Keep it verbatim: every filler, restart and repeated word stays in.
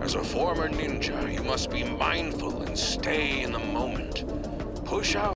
As a former ninja, you must be mindful and stay in the moment. Push out